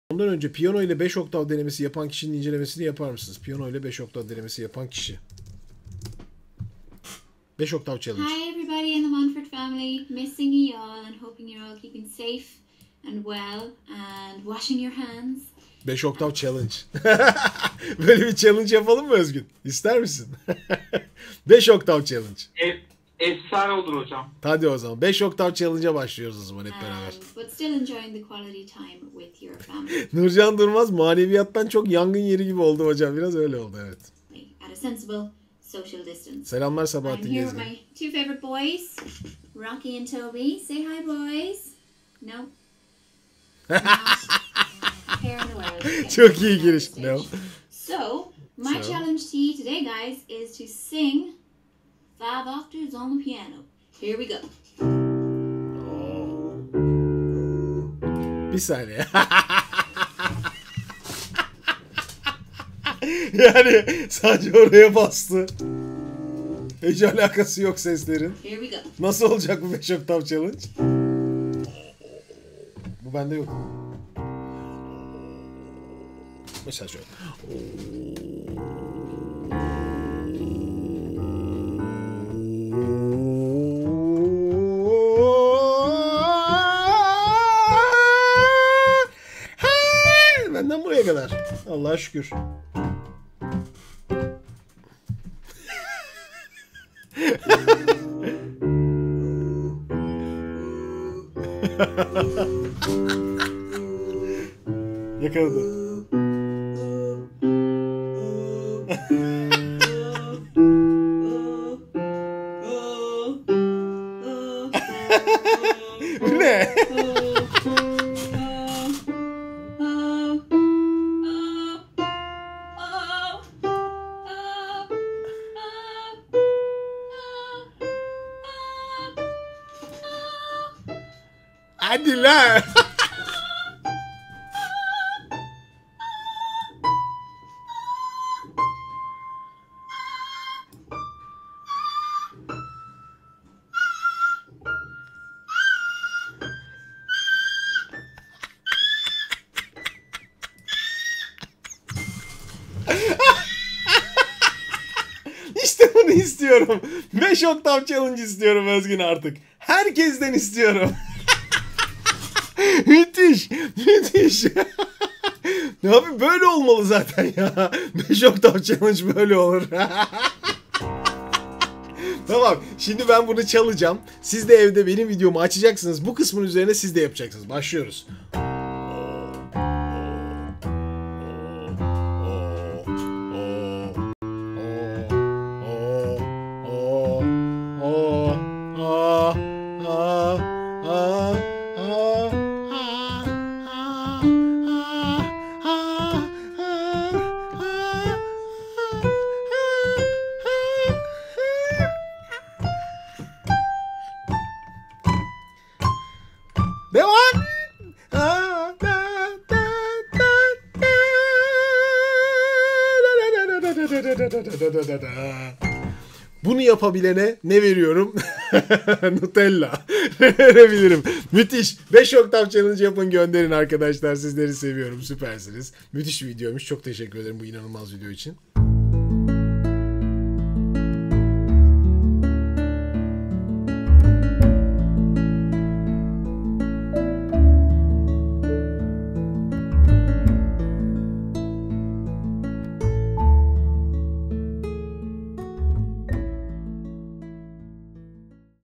Ondan önce piyano ile 5 oktav denemesi yapan kişinin incelemesini yapar mısınız? Piyano ile 5 oktav denemesi yapan kişi. 5 oktav challenge. Hi everybody in the Montfort family. Missing you all and hoping you're all keeping safe and well and washing your hands. 5 oktav challenge. Böyle bir challenge yapalım mı Özgün? İster misin? 5 oktav challenge. Efsane olur hocam. Hadi o zaman. 5 oktav challenge'a başlıyoruz o zaman hep beraber. But still enjoying the quality time with your family. Nurcan Durmaz maneviyattan çok yangın yeri gibi oldu hocam. Biraz öyle oldu, evet. At a sensible social distance. Selamlar Sabahattin I'm here Gezgin. with my two favorite boys, Rocky and Toby. Say hi, boys. No. Hair in the world. Çok iyi giriş. No. So, my challenge to you today, guys, is to sing 5 octaves on the piano. Here we go. Bir saniye. Yani sadece oraya bastı. Hiç alakası yok seslerin. Here we go. Nasıl olacak bu 5 oktav challenge? Bu bende yok. Mesela şöyle. Benden buraya kadar. Allah'a şükür. Yakaladı. Bu ne? Hadi lan. İşte bunu istiyorum. 5 oktav challenge istiyorum Özgün artık. Herkesten istiyorum. Müthiş. Müthiş. Ne yapayım, böyle olmalı zaten ya. 5 oktav challenge böyle olur. Tamam. Şimdi ben bunu çalacağım. Siz de evde benim videomu açacaksınız. Bu kısmın üzerine siz de yapacaksınız. Başlıyoruz. Devam. Bunu yapabilene ne veriyorum? Nutella. Ne verebilirim? Müthiş. 5 oktav challenge yapın, gönderin arkadaşlar. Sizleri seviyorum. Süpersiniz. Müthiş bir videoymuş. Çok teşekkür ederim bu inanılmaz video için.